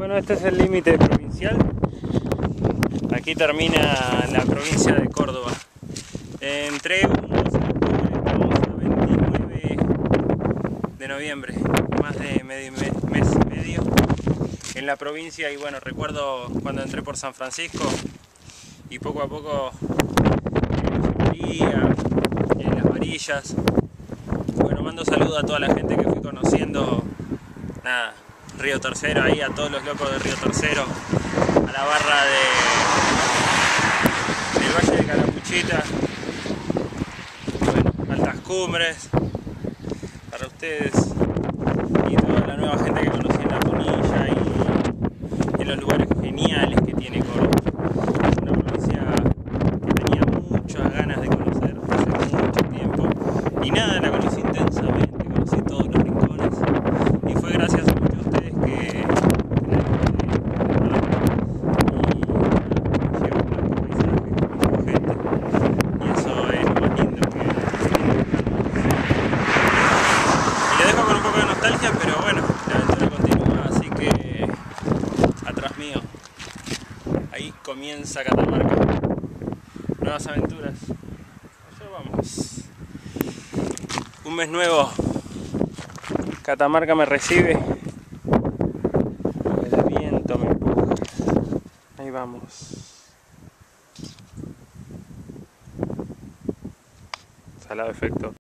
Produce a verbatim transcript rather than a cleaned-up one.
Bueno, este es el límite provincial. Aquí termina la provincia de Córdoba. Entré un doce de octubre, estamos a veintinueve de noviembre, más de medio, mes y medio en la provincia. Y bueno, recuerdo cuando entré por San Francisco y poco a poco en en las varillas. Bueno, mando saludos a toda la gente que fui conociendo. Nada, Río Tercero, ahí a todos los locos de Río Tercero, a la barra de, del Valle de Calamuchita, bueno, Altas Cumbres, para ustedes y toda la nueva gente que conocí en La Punilla y en los lugares geniales que tiene Córdoba. Una provincia que tenía muchas ganas de conocer hace mucho tiempo y nada, la conocí intensamente, conocí todos los rincones y fue gracias a muchos de ustedes que pero bueno, la aventura continúa, así que atrás mío, ahí comienza Catamarca, nuevas aventuras, allá vamos, un mes nuevo, Catamarca me recibe, el viento me empuja, ahí vamos, salado efecto.